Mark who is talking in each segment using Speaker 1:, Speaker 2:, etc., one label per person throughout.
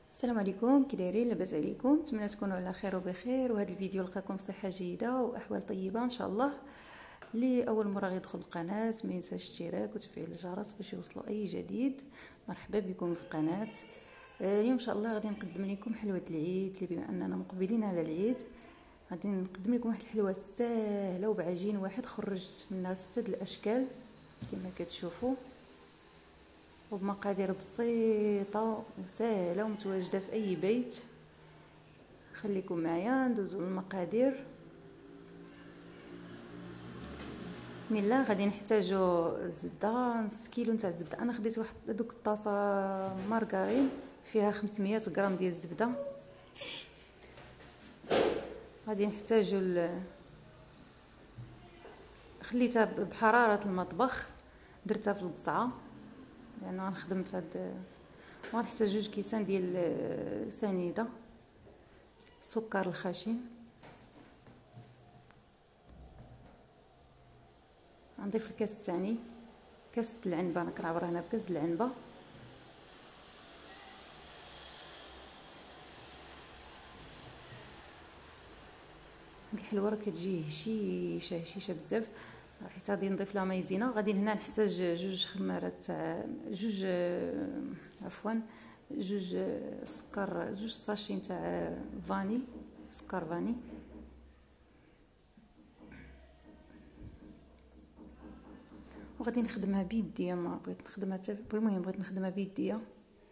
Speaker 1: السلام عليكم، كي دايرين؟ لاباس عليكم؟ نتمنى تكونوا على خير وبخير، وهذا الفيديو لقاكم بصحه جيده واحوال طيبه ان شاء الله. اللي اول مره غيدخل القناه ما ينساش الاشتراك وتفعيل الجرس باش يوصلوا اي جديد. مرحبا بكم في القناه. اليوم ان شاء الله غادي نقدم لكم حلوه العيد، اللي بما اننا مقبلين على العيد غادي نقدم لكم واحد الحلوه ساهله وبعجين واحد خرجت منها 6 الاشكال كما كتشوفوا، وبمقادير بسيطه وسهله ومتواجده في اي بيت. خليكم معايا ندوزو للمقادير. بسم الله. غادي نحتاجو الزبده، نص كيلو نتاع الزبده. انا خديت واحد دوك الطاسه مارغرين فيها 500 غرام ديال الزبده. غادي نحتاجو خليتها بحراره المطبخ، درتها في القزعه لانه غنخدم في هاد. وغنحتاج 2 كيسان ديال سنيده، السكر الخشن، غنضيف الكاس الثاني كاس العنبه. انا كنعبر هنا بكاس العنبه. هاد الحلوه راه كتجي هشيشه بزاف، حيت غادي نضيف لها مايزينا. غادي هنا نحتاج 2 خمارات تاع 2 عفوا 2 سكر، 2 ساشين تاع فاني، سكر فاني. وغادي نخدمها بيديا، ما بغيت نخدمها حتى المهم بغيت نخدمها بيديا.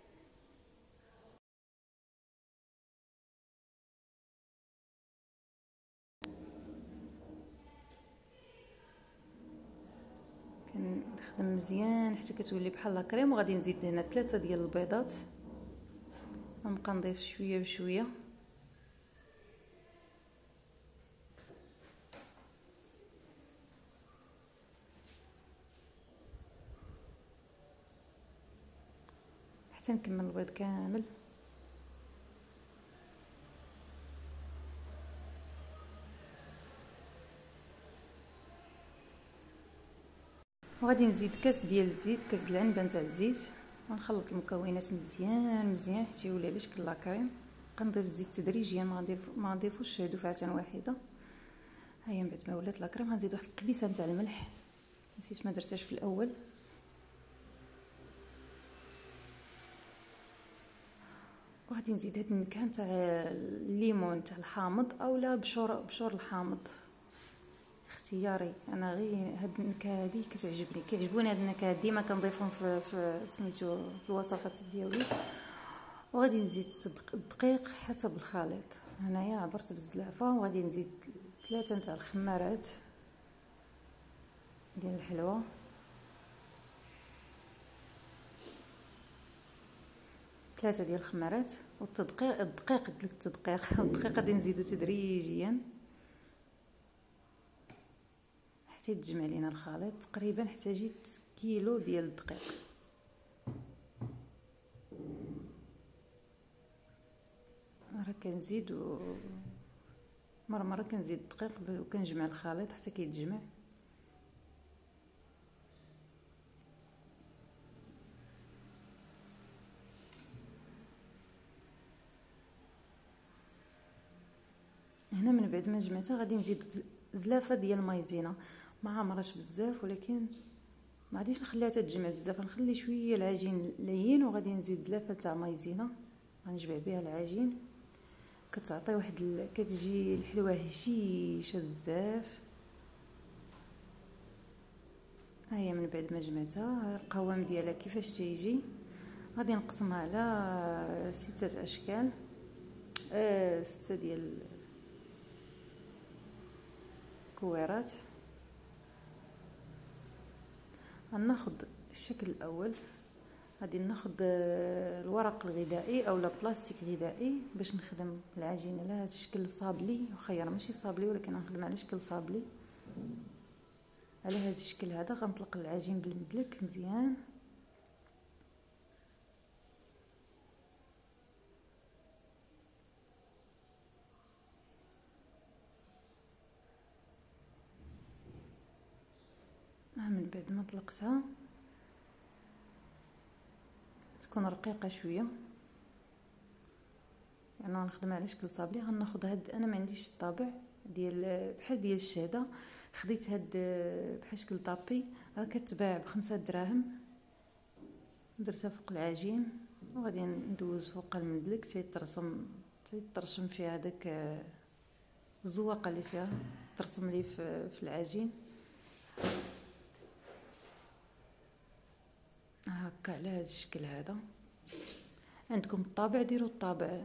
Speaker 1: كنخدم مزيان حتى كتولي بحال لا كريم. وغادي نزيد هنا 3 ديال البيضات، غنبقى نضيف شويه بشويه. حتى نكمل البيض كامل. وغادي نزيد كاس ديال الزيت، كاس العنبه نتاع الزيت. غنخلط المكونات مزيان حتى يولي على شكل لاكريم. كنضيف الزيت تدريجيا، ما نضيفوش دفعه واحده. هيا من بعد ما ولات لاكريم غنزيد واحد القبيصه نتاع الملح، نسيت ما درتهاش في الاول. وغادي نزيد هاد النكهه نتاع الليمون تاع الحامض اولا بشور الحامض، اختياري. انا غير هاد النكهه هادي كتعجبني، كيعجبوني هاد النكهات ديما كنضيفهم في سميتو في الوصفات ديالي. وغادي نزيد الدقيق حسب الخليط. هنايا عبرت بالزلافه. وغادي نزيد 3 نتاع الخمارات ديال الحلوه، 3 ديال الخمارات. الدقيق قلت لك التدقيق والدقيق غادي نزيدو تدريجيا حتى يتجمع لينا الخليط. تقريبا احتاجيت كيلو ديال الدقيق. راه كنزيد مره كنزيد الدقيق وكنجمع الخليط حتى كيتجمع. هنا من بعد ما جمعتها غادي نزيد زلافه ديال المايزينا، ما عامراش بزاف ولكن ما غاديش نخليها تتجمع بزاف، نخلي شويه العجين لين وغادي نزيد زلافه تاع مايزينا غنجمع بها العجين. كتعطي واحد كتجي الحلوه هشيشه بزاف. ها هي من بعد ما جمعتها القوام ديالها كيفاش تيجي. غادي نقسمها على 6 اشكال، 6 ديال كويرات. غناخد الشكل الاول. غادي ناخد الورق الغذائي اولا بلاستيك غذائي باش نخدم العجين على هذا الشكل صابلي، وخير ماشي صابلي ولكن غنخدم على شكل صابلي على هذا الشكل هذا. غنطلق العجين بالمدلك مزيان. من بعد ما طلقتها تكون رقيقه شويه. انا غنخدم على شكل صابلي. غناخذ هاد، انا ما عنديش الطابع ديال بحال ديال الشهاده، خديت هاد بحال شكل طابي كتباع ب5 دراهم، درتها فوق العجين وغادي ندوز فوق المدلك تيترسم فيها داك الزواقه اللي فيها، ترسم لي في العجين هكا على هذا الشكل هذا. عندكم الطابع ديروا الطابع.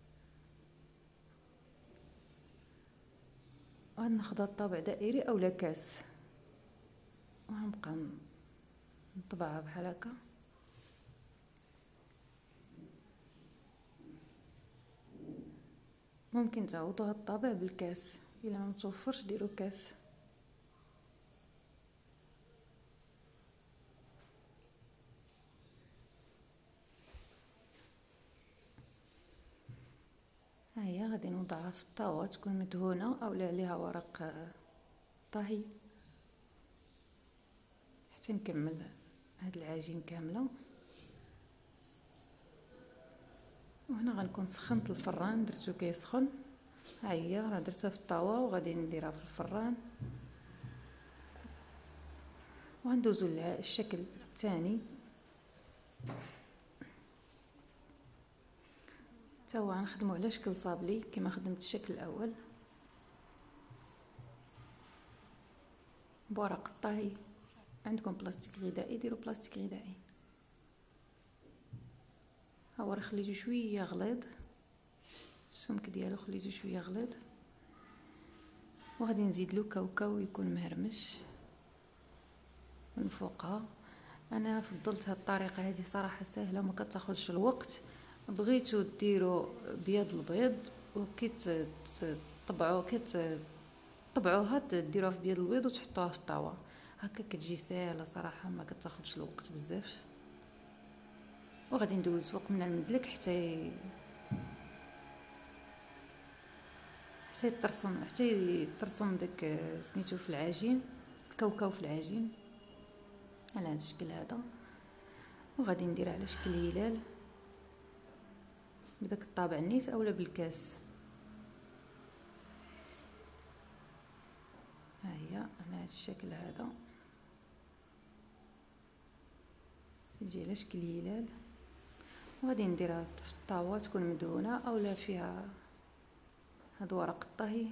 Speaker 1: غناخذ الطابع دائري اولا كاس وغنبقى نطبعها بحال هكا. ممكن تعوضوا هاد الطابع بالكاس، الا ما متوفرش ديروا كاس. ها هي غادي نوضعها في الطاوه تكون مدهونه اولا عليها ورق طهي حتى نكمل هاد العجين كامله. وهنا غنكون سخنت الفران، درتو كيسخن. ها هي راه درتها في الطاوه وغادي نديرها في الفران وغندوزو للشكل الثاني حتى هو غنخدمو على شكل صابلي كما خدمت الشكل الاول بورق الطهي. عندكم بلاستيك غذائي ديروا بلاستيك غذائي. ها هو راه خليته شويه غليظ، السمك ديالو خليته شويه غليظ وغادي نزيد له كاوكاو يكون مهرمش من فوقها. انا فضلت هاد الطريقه هذه صراحه سهله وما كتاخذش الوقت. بغيتو ديروا بيض البيض طبعوها ديروها في بيض البيض وتحطوها في الطاوه هكا كتجي ساهله صراحه ما كتاخذش الوقت بزاف. وغادي ندوز فوق من المدلك حتى يترسم داك سميتو في العجين، الكاوكاو في العجين على هذا الشكل هذا. وغادي ندير على شكل هلال بداك الطابع النيت اولا بالكاس. ها هي على هذا الشكل هذا تجي على شكل هلال. وغادي نديرها في الطاوه تكون مدهونه اولا فيها هاد ورق الطهي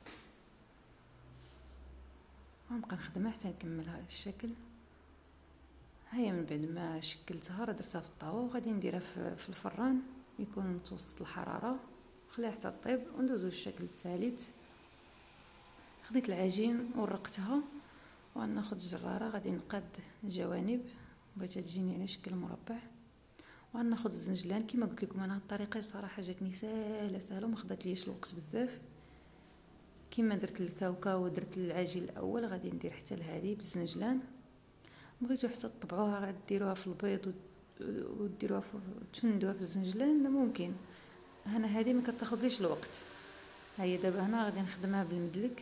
Speaker 1: غنبقى نخدمها حتى نكمل هذا الشكل. هيا من بعد ما شكلتها راه درتها في الطاوه وغادي نديرها في الفران يكون متوسط الحراره، خليها حتى طيب وندوزو للشكل الثالث. خديت العجين ورقتها وغناخذ الجراره غادي نقاد الجوانب، بغيتها تجيني على شكل مربع. وغناخذ الزنجلان كما قلت لكم انا الطريقه صراحه جاتني سهله وما خدات ليش الوقت بزاف. كما درت الكاوكاو ودرت العجين الاول غادي ندير حتى لهذه بالزنجلان. بغيتو حتى تطبعوها غادي ديروها في البيض وديروها تفندوها في الزنجلان ممكن. هنا هذه ما كتاخذليش الوقت. هيا دابا هنا غادي نخدمها بالمدلك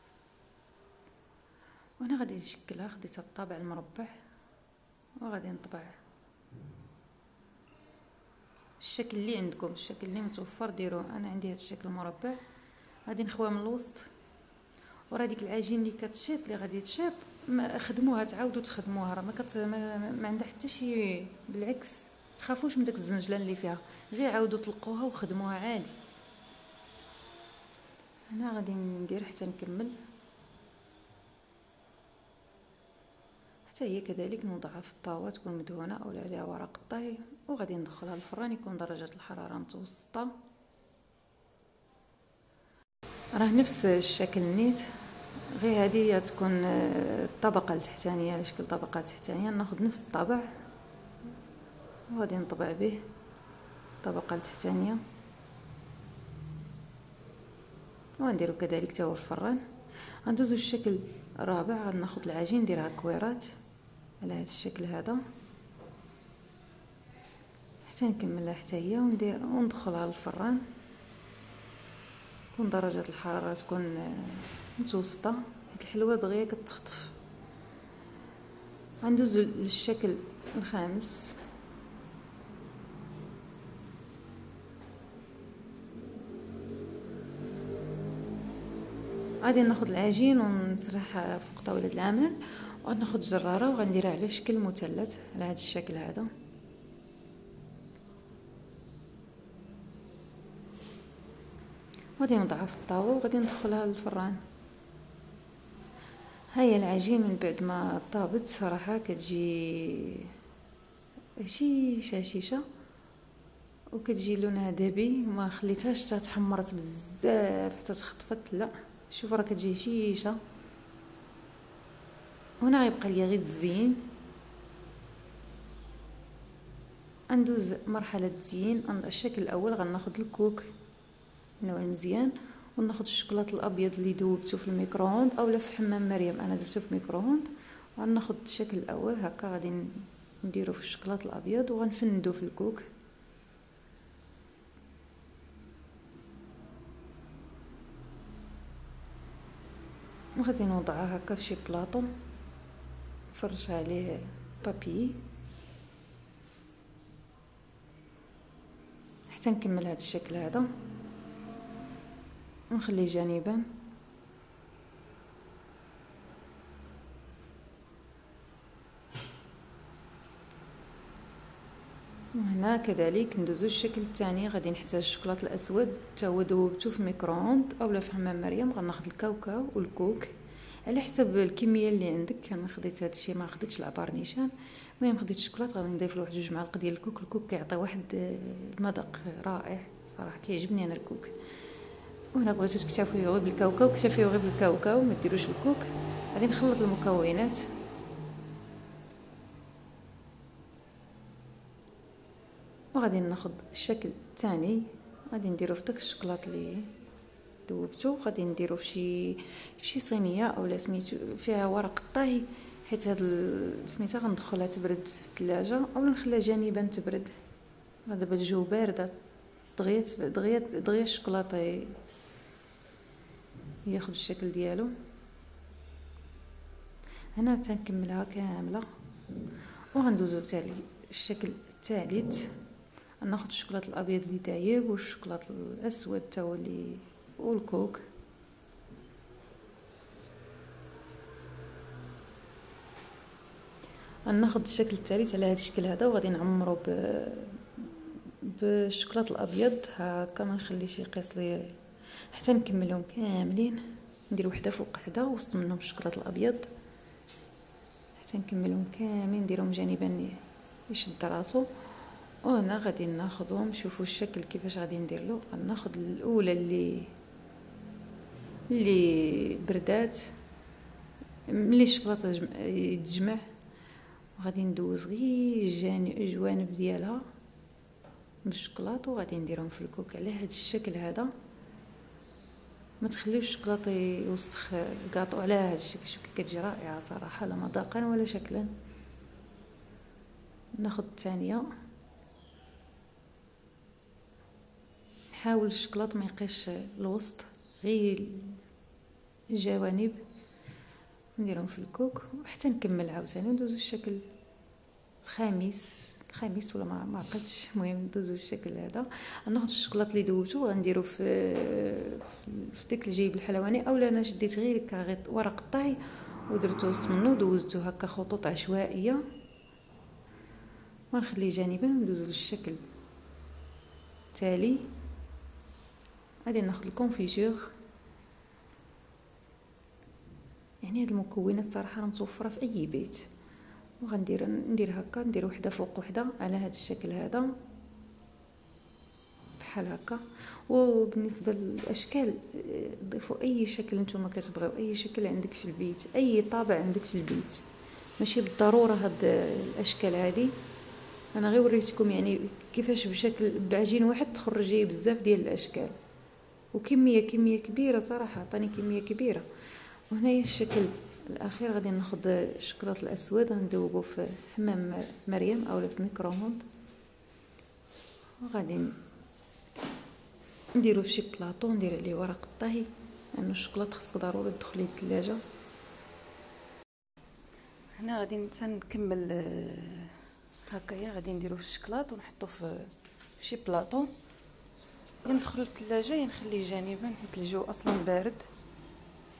Speaker 1: وانا غادي نشكلها. خديت الطابع المربع وغادي نطبع الشكل اللي عندكم، الشكل اللي متوفر ديروه. انا عندي هذا الشكل مربع غادي نخويها من الوسط. وراه ديك العجين اللي كتشيط اللي غادي تشيط خدموها تعاودوا تخدموها راه ما عندها حتى شي، بالعكس تخافوش من داك الزنجلان اللي فيها، غير عاودوا طلقوها وخدموها عادي. انا غادي ندير حتى نكمل حتى هي كذلك نوضعها في الطاوه تكون مدهونه اولا عليها ورق الطهي وغادي ندخلها للفران يكون درجه الحراره متوسطه. راه نفس الشكل نيت غير هذه تكون الطبقه التحتانيه على شكل طبقه تحتانيه. ناخذ نفس الطبع وغادي نطبع به الطبقه التحتانيه ونديرو كذلك حتى هو في الفران. غندوزو للشكل الرابع. غناخذ العجين نديرها كويرات على هذا الشكل هذا حتى نكملها حتى هي وندخلها للفران تكون درجه الحراره تكون متوسطه حيت الحلوه دغيا كتخطف. غندوزو للشكل الخامس. غادي ناخذ العجين ونسرح فوق طاوله العمل، وغناخذ جراره وغنديرها على شكل مثلث على هذا الشكل هذا. غادي نوضعها في الطاوه وغادي ندخلها للفران. هيا العجين من بعد ما طابت صراحه كتجي شيشه وكتجي لونها ذهبي، ما خليتهاش حتى تحمرت بزاف حتى تخطفت، لا شوفوا راه كتجي شيشه. هنا غيبقى لي غير التزيين. ندوز مرحله التزيين. الشكل الاول غناخذ الكوك نوع مزيان، وناخذ الشوكولاط الابيض اللي ذوبته في الميكرووند اولا في حمام مريم، انا درته في ميكرووند. غناخذ الشكل الاول هكا، غادي نديرو في الشوكولاط الابيض وغنفندو في الكوك. وغادي نوضعها هكا في شي بلاطو، نفرش عليه بابي حتى نكمل هذا الشكل هذا، ونخليه جانبا. وهنا كذلك ندوزو الشكل الثاني. غادي نحتاج الشوكولاط الاسود حتى هو ذوبته في ميكرووند اولا في حمام مريم. غناخذ الكاوكاو والكوك على حسب الكميه اللي عندك. انا خديت هذا الشيء، ما خديتش العبار نيشان. المهم خديت الشوكولاط، غادي نضيف له واحد 2 معالق ديال الكوك. الكوك كيعطي واحد المذاق رائع صراحه، كيعجبني انا الكوك. وهنا بغيتو تكتفيو غير بالكاوكاو كتفيو غير بالكاوكاو، ما ديروش الكوك. غادي نخلط المكونات. وغادي ناخذ الشكل الثاني، غادي نديرو في داك الشوكولاط اللي ذوبته. غادي نديرو في شي صينيه اولا سميتو فيها ورق الطهي، حيت هاد سميتها غندخلها تبرد في الثلاجه اولا نخليها جانبا تبرد. دابا الجو بارده، دغيا الشوكولاطه ياخذ الشكل ديالو. هنا تنكملها كامله. وغندوزو تالي الشكل الثالث. ناخذ الشوكولاط الابيض اللي دايب والشوكولاط الاسود حتى هو اللي والكوك. غناخذ الشكل الثالث على هذا الشكل هذا، وغادي نعمرو بالشوكولاط الابيض هكا، ما نخليش يقيس لي حتى نكملهم كاملين. ندير وحده فوق وحده وسط منهم الشوكولاط الابيض حتى نكملهم كاملين، نديرهم جانبا يشد راسو. وهنا غادي ناخذهم. شوفوا الشكل كيفاش غادي ندير له. غناخذ الاولى اللي بردات ملي الشوكولاطه يتجمع، وغادي ندوز غير الجوانب ديالها بالشوكولاط، وغادي نديرهم في الكوك على هذا الشكل هذا. ما تخليوش الشوكولاط يوسخ الكاطو على هذا الشكل. شوفوا كي كتجي رائعه صراحه، لا مذاقا ولا شكلا. ناخذ الثانيه، نحاول الشوكولاط ما يقيش الوسط، غير الجوانب. نديرهم في الكوك وحتى نكمل عاوتاني. ندوزو الشكل الخامس ولا ما عقلتش. المهم ندوزو الشكل هذا. ناخذ الشوكولاط اللي ذوبته غنديرو في داك الجيب الحلواني، اولا انا شديت غير ورق الطهي ودرته وسط منه، دوزته هكا خطوط عشوائيه ونخليه جانبا. وندوزو للشكل التالي. غادي ناخذ الكونفيتور. يعني هاد المكونات صراحه راه متوفره في اي بيت. ندير هكا، ندير وحده فوق وحده على هذا الشكل هذا بحال هكا. وبالنسبه للاشكال ضيفوا اي شكل نتوما كتبغيو، اي شكل عندك في البيت، اي طابع عندك في البيت، ماشي بالضروره هاد الاشكال هذه. انا غير وريتكم يعني كيفاش بشكل بعجين واحد تخرجي بزاف ديال الاشكال، وكميه كبيره صراحه، عطاني كميه كبيره. وهنايا الشكل الاخير غادي ناخذ الشوكولاط الاسود غندوبو في حمام مريم اولا في ميكرووند، وغادي نديرو في شي بلاطو ندير عليه ورق الطهي، لانه الشوكولاط خصك ضروري تدخليه للثلاجه. هنا غادي نكمل هكايا. غادي نديرو في الشوكولاط ونحطو في شي بلاطو، ندخلو للثلاجه نخليه جانبا حيت الجو اصلا بارد.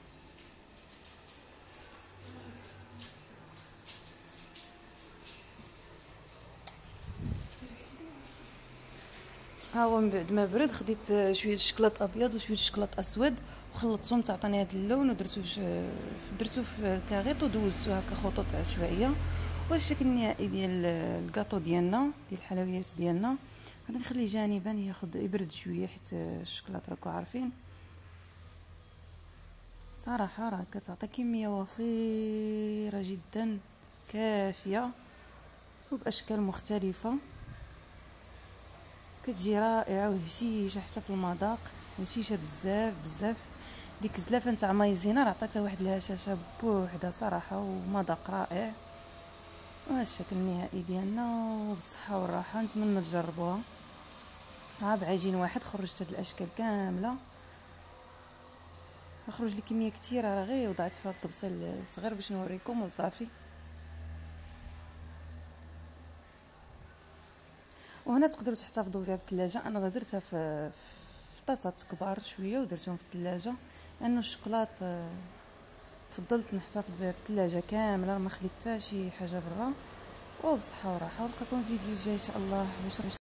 Speaker 1: ها هو من بعد ما برد خديت شويه الشكلاط ابيض وشويه الشكلاط اسود وخلطتهم تعطيني هذا اللون درتو في الكاغيط ودوزتو هكا خطوط عشوائيه. والشكل النهائي ديال الكاطو ديالنا ديال الحلويات ديالنا غادي نخليه جانبا يبرد شويه، حيت الشكلاط راكو عارفين صراحه راه كتعطي كميه وفيره جدا كافيه وباشكال مختلفه، كتجي رائعه وهشيشه حتى في المذاق، هشيشه بزاف بزاف. ديك الزلافه نتاع مايزينا راه عطاتها واحد الهشاشه بوحدها صراحه ومذاق رائع. وهذا الشكل النهائي ديالنا وبالصحه والراحه، نتمنى تجربوها. ها بعجين واحد خرجت هاد الاشكال كامله، خرج لي كميه كثيره راه غير وضعت فيها الطبسيل صغير باش نوريكم وصافي. وهنا تقدروا تحتفظوا بها في الثلاجه. انا درتها في طاسات كبار شويه ودرتهم في الثلاجه، لانه الشوكولاط فضلت نحتفظ بها في الثلاجه كامله، ما خليت حتى شي حاجه برا. وبصحه وراحه، ونلقاكم في فيديو جاي ان شاء الله.